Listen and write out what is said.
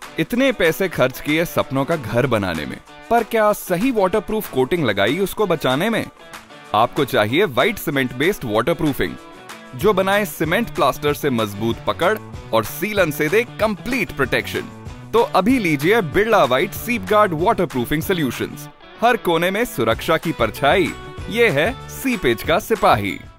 इतने पैसे खर्च किए सपनों का घर बनाने में, पर क्या सही वाटरप्रूफ कोटिंग लगाई उसको बचाने में? आपको चाहिए व्हाइट सीमेंट बेस्ड वाटरप्रूफिंग, जो बनाए सीमेंट प्लास्टर से मजबूत पकड़ और सीलन से दे कंप्लीट प्रोटेक्शन। तो अभी लीजिए Birla white Seepguard waterproofing solutions. हर कोने में सुरक्षा की परछाई, ये है सीपेज का सिपाही।